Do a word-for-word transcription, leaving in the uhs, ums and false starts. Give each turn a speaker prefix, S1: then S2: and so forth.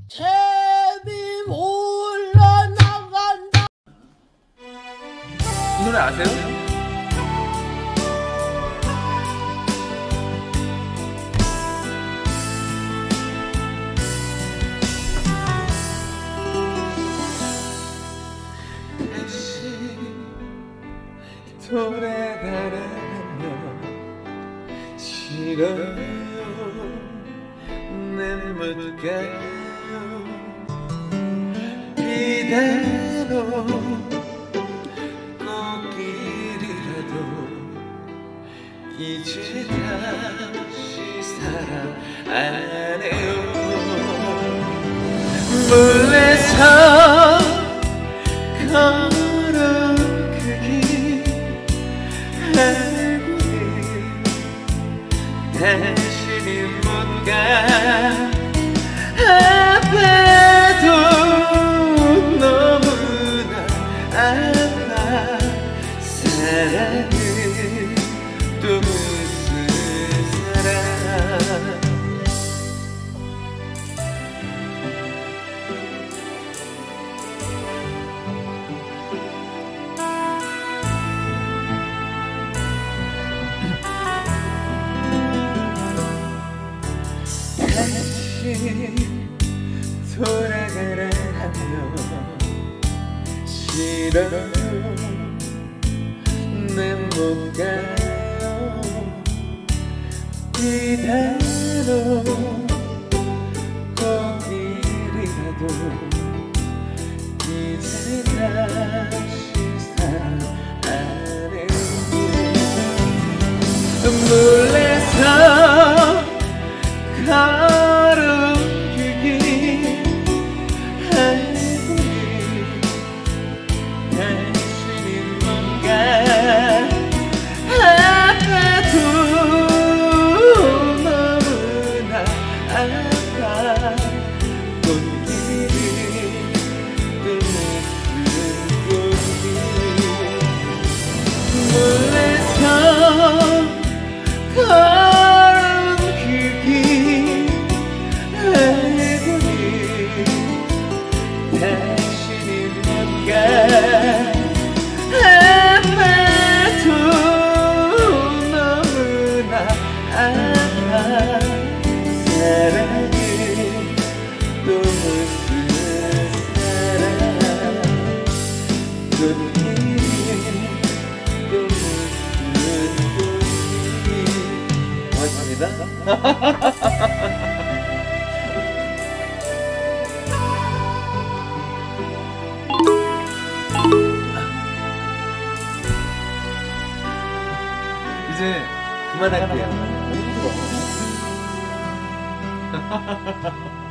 S1: 제비 몰라 나간다.
S2: 이 노래 아세요? 다시 돌아가라면 싫어요. 난 못 가요. 이대로 꽃길이라도 이제 다시 사랑 안 해요. 몰래서 걸은 그 길 알고는 당신이 못 가. 아파도 너무나 아파. 사랑은 또 무슨 사랑. 돌아가라 하면 싫어요. 난 못 가요. 이대로 꽃길이라도 이제 다시 사랑 안 해요. 몰래서 걸은 그 길 알고는 당신이 뭔가 아파도 너무나 아파. 꽃길이 또 무슨 꽃길. 몰래서 걸은 그 길 알고는 당신이 뭔가 아파도 너무나 아파. 사랑은 또 무슨 사랑. 꽃길이 또 무슨 꽃길. 고맙습니다. 이제 그만할게요.